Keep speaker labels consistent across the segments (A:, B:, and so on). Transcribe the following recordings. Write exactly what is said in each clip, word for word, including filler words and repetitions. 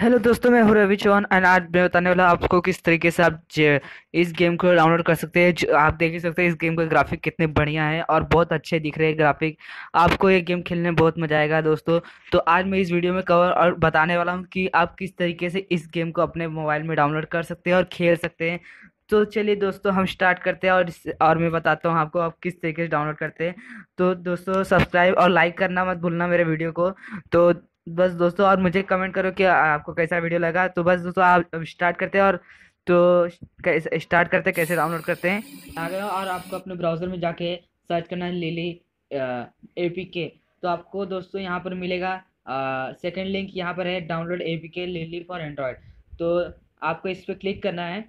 A: Hello दोस्तों, मैं हूँ रवि चौहान एंड आज मैं बताने वाला हूँ आपको किस तरीके से आप जे- इस गेम को डाउनलोड कर सकते हैं। जो- आप देख ही सकते हैं इस गेम के ग्राफिक कितने बढ़िया हैं और बहुत अच्छे दिख रहे हैं ग्राफिक। आपको ये गेम खेलने में बहुत मजा आएगा दोस्तों। तो आज मैं इस वीडियो में कवर और बताने वाला हूँ कि आप किस तरीके से इस गेम को अपने मोबाइल में डाउनलोड कर सकते हैं और खेल सकते हैं। तो चलिए दोस्तों, हम स्टार्ट करते हैं और इस, और मैं बताता हूँ आपको आप किस तरीके से डाउनलोड करते हैं। तो दोस्तों, सब्सक्राइब और लाइक करना मत भूलना मेरे वीडियो को। तो बस दोस्तों, और मुझे कमेंट करो कि आपको कैसा वीडियो लगा। तो बस दोस्तों, आप स्टार्ट करते हैं और तो कैसे स्टार्ट करते हैं, कैसे डाउनलोड करते हैं। आ गया और आपको अपने ब्राउज़र में जाके सर्च करना है लिली एपीके। तो आपको दोस्तों यहाँ पर मिलेगा सेकंड लिंक, यहाँ पर है download APK Lily for Android. तो आपको इस पर क्लिक करना है।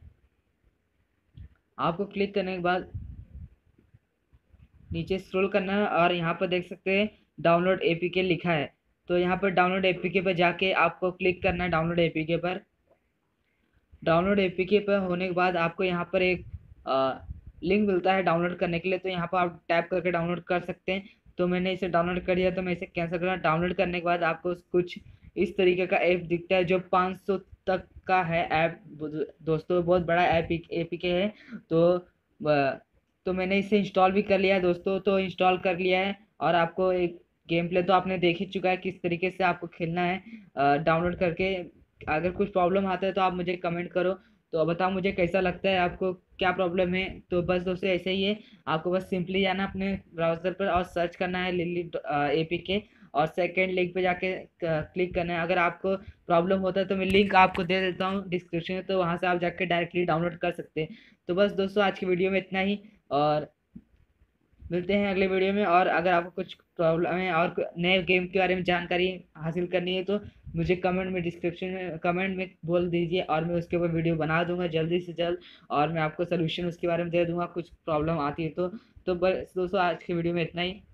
A: आपको क्लिक करने के बाद नीचे स्क्रॉल करना है और यहाँ पर देख सकते हैं डाउनलोड एपीके लिखा है। तो यहाँ पर डाउनलोड एपीके पर जाके आपको क्लिक करना है डाउनलोड एपीके पर। डाउनलोड एपीके पर होने के बाद आपको यहाँ पर एक लिंक मिलता है डाउनलोड करने के लिए। तो यहाँ पर आप टैप करके डाउनलोड कर सकते हैं। तो मैंने इसे डाउनलोड कर दिया, तो मैं इसे कैंसिल करना। डाउनलोड करने के बाद आपको कुछ इस तरीके का ऐप दिखता है जो पाँच सौ तक का है ऐप। दोस्तों, बहुत बड़ा ऐप एपीके है। तो ब- तो मैंने इसे इंस्टॉल भी कर लिया है दोस्तों। तो इंस्टॉल कर लिया है और आपको एक गेम प्ले तो आपने देख ही चुका है किस तरीके से आपको खेलना है डाउनलोड करके। अगर कुछ प्रॉब्लम आता है तो आप मुझे कमेंट करो, तो बताओ मुझे कैसा लगता है, आपको क्या प्रॉब्लम है। तो बस दोस्तों, ऐसे ही है। आपको बस सिंपली जाना अपने ब्राउज़र पर और सर्च करना है लिली एपीके और सेकेंड लिंक पे जाके क्लिक करना है। अगर आपको प्रॉब्लम होता है तो मैं लिंक आपको दे देता हूँ डिस्क्रिप्शन में, तो वहाँ से आप जाके डायरेक्टली डाउनलोड कर सकते हैं। तो बस दोस्तों, आज की वीडियो में इतना ही और मिलते हैं अगले वीडियो में। और अगर आपको कुछ प्रॉब्लम है और नए गेम के बारे में जानकारी हासिल करनी है तो मुझे कमेंट में डिस्क्रिप्शन में कमेंट में बोल दीजिए और मैं उसके ऊपर वीडियो बना दूंगा जल्दी से जल्द। और मैं आपको सोल्यूशन उसके बारे में दे दूंगा कुछ प्रॉब्लम आती है तो। तो बस दोस्तों, आज की वीडियो में इतना ही।